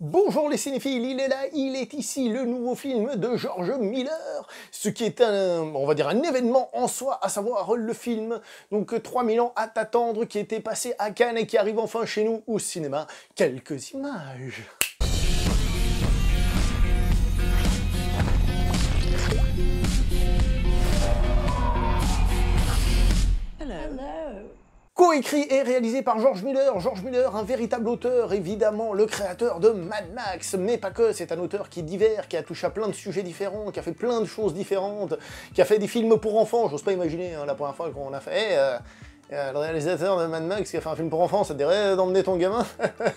Bonjour les cinéphiles, il est là, il est ici, le nouveau film de George Miller, ce qui est on va dire un événement en soi, à savoir le film, donc 3000 ans à t'attendre, qui était passé à Cannes et qui arrive enfin chez nous au cinéma. Quelques images. Coécrit et réalisé par George Miller. George Miller, un véritable auteur, évidemment, le créateur de Mad Max, mais pas que, c'est un auteur qui est divers, qui a touché à plein de sujets différents, qui a fait plein de choses différentes, qui a fait des films pour enfants, j'ose pas imaginer, hein, la première fois qu'on a fait... le réalisateur de Mad Max qui a fait un film pour enfants, ça te dirait d'emmener ton gamin?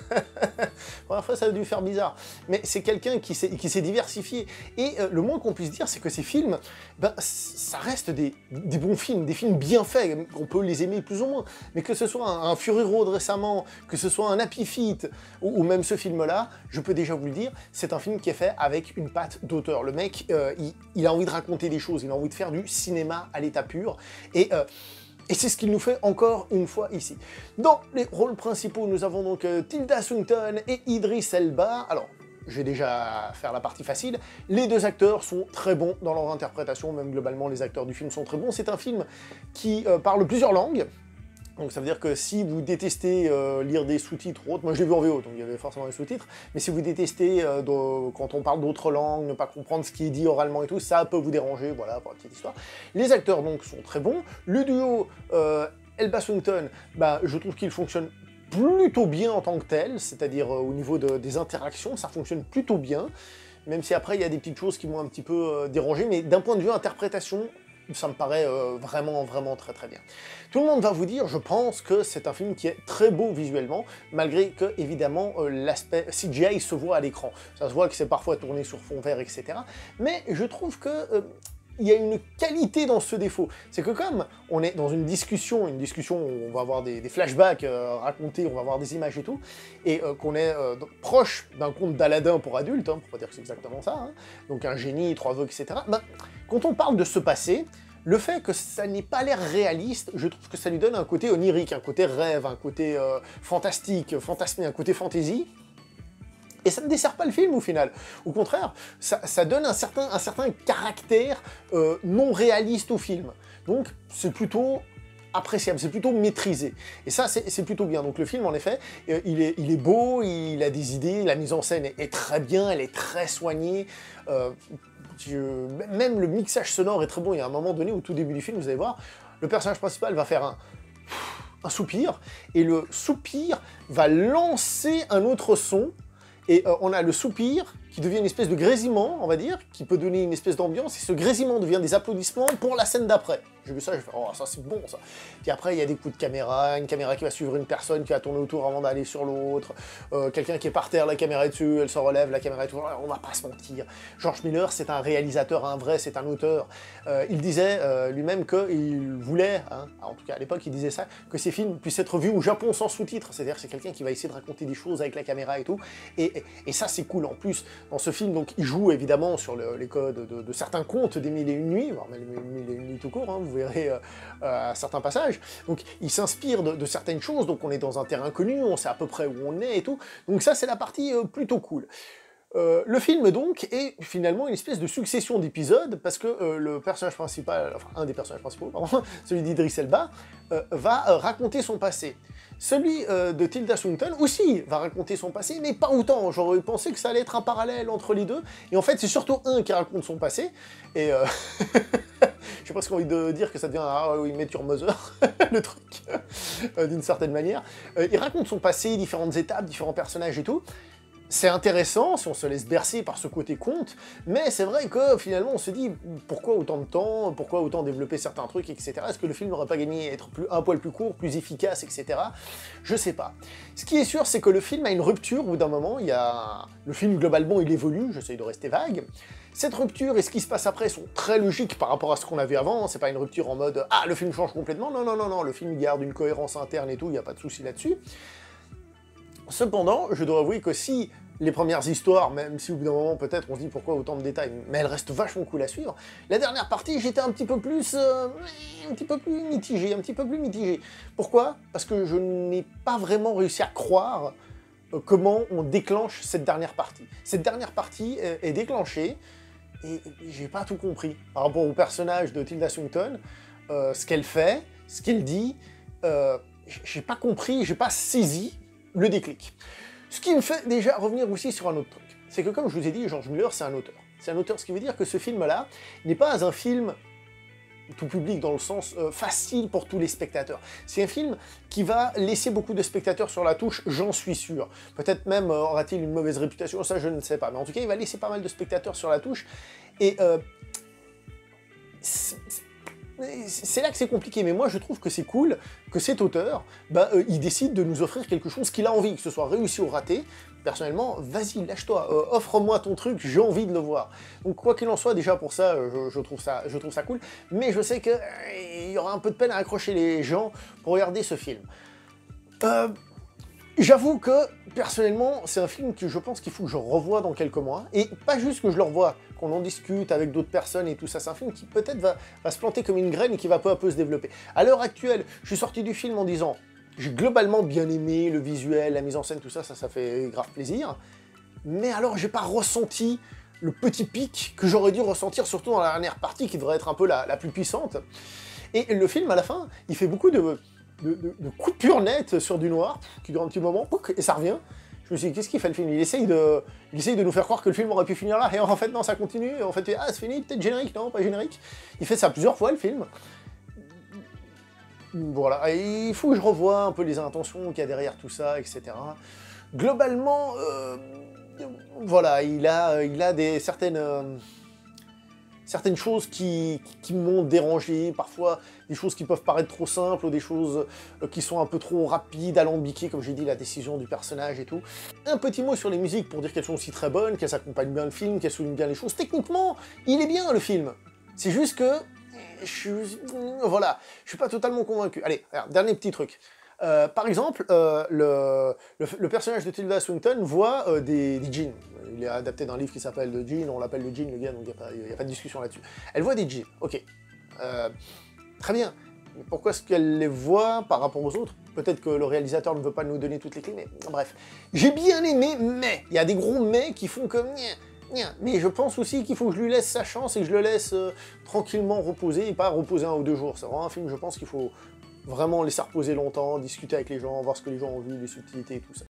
Première fois, ça a dû faire bizarre. Mais c'est quelqu'un qui s'est diversifié. Et le moins qu'on puisse dire, c'est que ces films, ben, ça reste des bons films, des films bien faits, qu'on peut les aimer plus ou moins. Mais que ce soit un Fury Road récemment, que ce soit un Happy Feet, ou même ce film-là, je peux déjà vous le dire, c'est un film qui est fait avec une patte d'auteur. Le mec, il a envie de raconter des choses, il a envie de faire du cinéma à l'état pur. Et c'est ce qu'il nous fait encore une fois ici. Dans les rôles principaux, nous avons donc Tilda Swinton et Idris Elba. Alors, je vais déjà faire la partie facile. Les deux acteurs sont très bons dans leur interprétation, même globalement les acteurs du film sont très bons. C'est un film qui parle plusieurs langues. Donc ça veut dire que si vous détestez lire des sous-titres ou autres, moi je l'ai vu en VO, donc il y avait forcément des sous-titres, mais si vous détestez quand on parle d'autres langues, ne pas comprendre ce qui est dit oralement et tout, ça peut vous déranger, voilà, pour la petite histoire. Les acteurs donc sont très bons. Le duo Elba Swinton, bah, je trouve qu'il fonctionne plutôt bien en tant que tel, c'est-à-dire au niveau des interactions, ça fonctionne plutôt bien, même si après il y a des petites choses qui m'ont un petit peu dérangé, mais d'un point de vue interprétation, ça me paraît vraiment très bien. Tout le monde va vous dire, je pense que c'est un film qui est très beau visuellement, malgré que, évidemment, l'aspect CGI se voit à l'écran. Ça se voit que c'est parfois tourné sur fond vert, etc. Mais je trouve que... il y a une qualité dans ce défaut. C'est que comme on est dans une discussion où on va avoir des flashbacks racontés, on va avoir des images et tout, et qu'on est proche d'un conte d'Aladin pour adultes, hein, pour pas dire que c'est exactement ça, hein, donc un génie, trois vœux, etc., ben, quand on parle de ce passé, le fait que ça n'ait pas l'air réaliste, je trouve que ça lui donne un côté onirique, un côté rêve, un côté fantastique, fantasmé, un côté fantaisie. Et ça ne dessert pas le film au final. Au contraire, ça donne un certain caractère non réaliste au film. Donc c'est plutôt appréciable, c'est plutôt maîtrisé. Et ça, c'est plutôt bien. Donc le film, en effet, il est beau, il a des idées, la mise en scène est très bien, elle est très soignée. Même le mixage sonore est très bon. Il y a un moment donné, au tout début du film, vous allez voir, le personnage principal va faire un soupir, et le soupir va lancer un autre son. Et on a le soupir qui devient une espèce de grésillement, on va dire, qui peut donner une espèce d'ambiance, et ce grésillement devient des applaudissements pour la scène d'après. J'ai vu ça, j'ai fait « Oh, ça c'est bon, ça !» Puis après, il y a des coups de caméra, une caméra qui va suivre une personne, qui va tourner autour avant d'aller sur l'autre, quelqu'un qui est par terre, la caméra est dessus, elle se relève, la caméra est toujours là, on va pas se mentir. George Miller, c'est un réalisateur, un vrai, c'est un auteur. Il disait lui-même qu'il voulait, hein, en tout cas à l'époque, il disait ça, que ses films puissent être vus au Japon sans sous-titres. C'est-à-dire que c'est quelqu'un qui va essayer de raconter des choses avec la caméra et tout, et ça c'est cool. En plus, dans ce film, donc, il joue évidemment sur les codes de certains contes des Mille et Une Nuits, voire même les Mille et Une Nuits tout court, hein, vous verrez à certains passages. Donc il s'inspire de certaines choses, donc on est dans un terrain connu, on sait à peu près où on est et tout. Donc ça, c'est la partie plutôt cool. Le film, donc, est finalement une espèce de succession d'épisodes, parce que le personnage principal, enfin, un des personnages principaux, pardon, celui d'Idris Elba, va raconter son passé. Celui de Tilda Swinton aussi va raconter son passé, mais pas autant. J'aurais pensé que ça allait être un parallèle entre les deux, et en fait, c'est surtout un qui raconte son passé, et... j'ai presque envie de dire que ça devient ah oui, Met Your Mother, le truc, d'une certaine manière. Il raconte son passé, différentes étapes, différents personnages et tout. C'est intéressant si on se laisse bercer par ce côté conte, mais c'est vrai que finalement on se dit pourquoi autant de temps, pourquoi autant développer certains trucs, etc. Est-ce que le film n'aurait pas gagné à être un poil plus court, plus efficace, etc. Je sais pas. Ce qui est sûr, c'est que le film a une rupture au bout d'un moment. Le film globalement il évolue, j'essaye de rester vague. Cette rupture et ce qui se passe après sont très logiques par rapport à ce qu'on a vu avant, c'est pas une rupture en mode « Ah, le film change complètement », non, le film garde une cohérence interne et tout, il n'y a pas de souci là-dessus. Cependant, je dois avouer que si les premières histoires, même si au bout d'un moment peut-être on se dit pourquoi autant de détails, mais elles restent vachement cool à suivre, la dernière partie j'étais un petit peu plus mitigé. Pourquoi? Parce que je n'ai pas vraiment réussi à croire comment on déclenche cette dernière partie. Cette dernière partie est déclenchée, et j'ai pas tout compris par rapport au personnage de Tilda Swinton, ce qu'elle fait, ce qu'elle dit, j'ai pas compris, j'ai pas saisi le déclic. Ce qui me fait déjà revenir aussi sur un autre truc, c'est que comme je vous ai dit, George Miller, c'est un auteur. C'est un auteur, ce qui veut dire que ce film-là n'est pas un film tout public dans le sens facile pour tous les spectateurs. C'est un film qui va laisser beaucoup de spectateurs sur la touche, j'en suis sûr. Peut-être même aura-t-il une mauvaise réputation, ça je ne sais pas. Mais en tout cas, il va laisser pas mal de spectateurs sur la touche. Et c'est là que c'est compliqué, mais moi je trouve que c'est cool que cet auteur, il décide de nous offrir quelque chose qu'il a envie, que ce soit réussi ou raté. Personnellement, vas-y, lâche-toi, offre-moi ton truc, j'ai envie de le voir. Donc quoi qu'il en soit, déjà pour ça, je trouve ça cool, mais je sais qu'il y aura un peu de peine à accrocher les gens pour regarder ce film. J'avoue que, personnellement, c'est un film que je pense qu'il faut que je revoie dans quelques mois, et pas juste que je le revoie, qu'on en discute avec d'autres personnes et tout ça, c'est un film qui peut-être va se planter comme une graine et qui va peu à peu se développer. À l'heure actuelle, je suis sorti du film en disant, j'ai globalement bien aimé le visuel, la mise en scène, tout ça, ça fait grave plaisir, mais alors j'ai pas ressenti le petit pic que j'aurais dû ressentir, surtout dans la dernière partie, qui devrait être un peu la plus puissante. Et le film, à la fin, il fait beaucoup de coupures nettes sur du noir, qui dure un petit moment, et ça revient. Je me suis dit, qu'est-ce qu'il fait le film? Il essaye de nous faire croire que le film aurait pu finir là, et en fait non, ça continue, et en fait, ah c'est fini, peut-être générique, non, pas générique. Il fait ça plusieurs fois, le film. Voilà, et il faut que je revoie un peu les intentions qu'il y a derrière tout ça, etc. Globalement, voilà, il a certaines choses qui m'ont dérangé, parfois des choses qui peuvent paraître trop simples, ou des choses qui sont un peu trop rapides, alambiquées, comme j'ai dit, la décision du personnage et tout. Un petit mot sur les musiques pour dire qu'elles sont aussi très bonnes, qu'elles accompagnent bien le film, qu'elles soulignent bien les choses. Techniquement, il est bien le film. C'est juste que, voilà, je suis pas totalement convaincu. Allez, regarde, dernier petit truc. Par exemple, le personnage de Tilda Swinton voit des djinns. Il est adapté d'un livre qui s'appelle The Djinn, on l'appelle le djinn, le gars, donc il n'y a pas de discussion là-dessus. Elle voit des djinns, ok. Très bien. Mais pourquoi est-ce qu'elle les voit par rapport aux autres? Peut-être que le réalisateur ne veut pas nous donner toutes les clés, mais bref. J'ai bien aimé, mais il y a des gros mais qui font comme... Mais je pense aussi qu'il faut que je lui laisse sa chance et que je le laisse tranquillement reposer, et pas reposer 1 ou 2 jours. C'est vraiment un film, je pense qu'il faut vraiment laisser reposer longtemps, discuter avec les gens, voir ce que les gens ont vu, les subtilités et tout ça.